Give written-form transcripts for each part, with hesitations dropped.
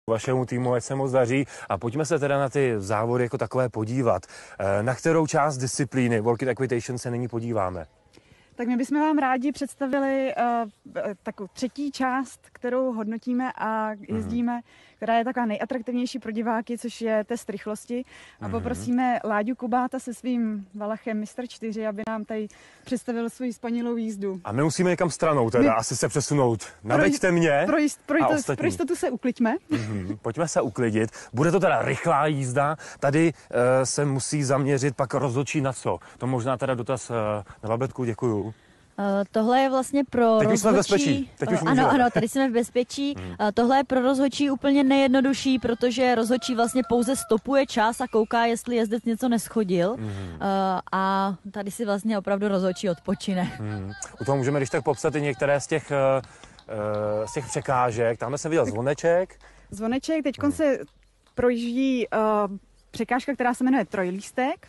vašemu týmu, ať se moc daří. A pojďme se teda na ty závody jako takové podívat. Na kterou část disciplíny Walking Equitation se nyní podíváme? Tak my bychom vám rádi představili takovou třetí část, kterou hodnotíme a jezdíme, která je taková nejatraktivnější pro diváky, což je test rychlosti. A poprosíme Láďu Kubáta se svým Valachem Mistr 4, aby nám tady představil svou spanilou jízdu. A my musíme někam stranou teda, asi se přesunout. Naveďte mě pro jistotu se ukliďme. Pojďme se uklidit. Bude to teda rychlá jízda. Tady se musí zaměřit pak rozhodčí na co? To možná teda dotaz na Babetku, děkuju. Tohle je vlastně pro Teď rozhodčí... už jsme v bezpečí. Ano, tady jsme v bezpečí. Tohle je pro rozhodčí úplně nejjednodušší, protože rozhodčí vlastně pouze stopuje čas a kouká, jestli jezdec něco neschodil. A tady si vlastně opravdu rozhodčí odpočine. U toho můžeme když tak popsat i některé z těch překážek. Tamhle jsem viděl zvoneček. Zvoneček, teď se projíždí překážka, která se jmenuje trojlístek.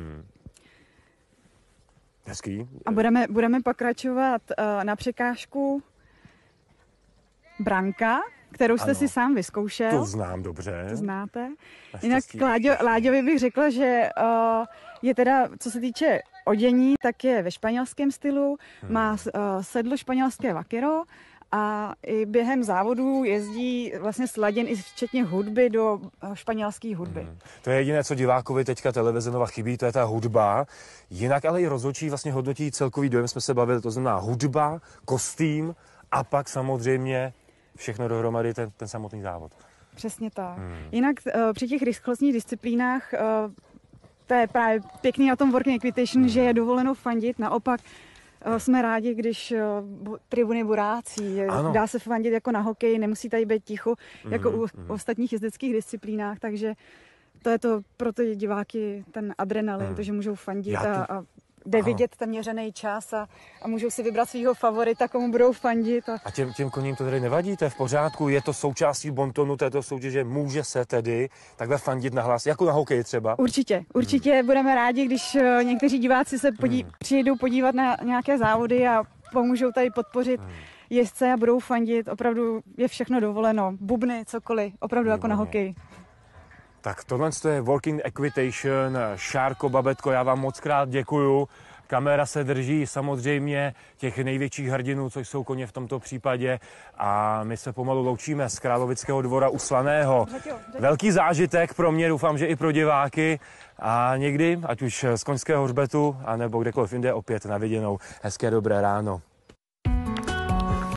Hezký. A budeme pokračovat na překážku branka, kterou jste si sám vyzkoušel. To znám dobře. To znáte. Jinak Láďovi bych řekla, že je teda, co se týče odění, tak je ve španělském stylu, má sedlo španělské vaquero a i během závodů jezdí vlastně sladěn i včetně hudby do španělské hudby. To je jediné, co divákovi teďka televize Nova chybí, to je ta hudba. Jinak ale i rozhodčí vlastně hodnotí celkový dojem, jsme se bavili, to znamená hudba, kostým a pak samozřejmě všechno dohromady ten samotný závod. Přesně tak. Jinak při těch rychlostních disciplínách to je právě pěkný na tom Walking Equitation, že je dovoleno fandit, naopak jsme rádi, když tribuny burácí. Dá se fandit jako na hokej, nemusí tady být ticho, jako u ostatních jezdeckých disciplínách, takže to je to pro ty diváky ten adrenalin, to, že můžou fandit a jde vidět ten měřený čas a můžou si vybrat svého favorita, komu budou fandit. A těm koním to tedy nevadí, to je v pořádku, je to součástí bontonu této soutěže, může se tedy takhle fandit na hlas, jako na hokej třeba? Určitě budeme rádi, když někteří diváci se přijedou podívat na nějaké závody a pomůžou tady podpořit jezdce a budou fandit, opravdu je všechno dovoleno, bubny, cokoliv, opravdu jako na hokej. Tak tohle je Walking Equitation. Šárko, Babetko, já vám moc krát děkuju. Kamera se drží samozřejmě těch největších hrdinů, což jsou koně v tomto případě. A my se pomalu loučíme z Královického dvora u Slaného. Velký zážitek pro mě, doufám, že i pro diváky. A někdy, ať už z Koňského hřbetu, anebo kdekoliv jinde, opět na viděnou. Hezké dobré ráno.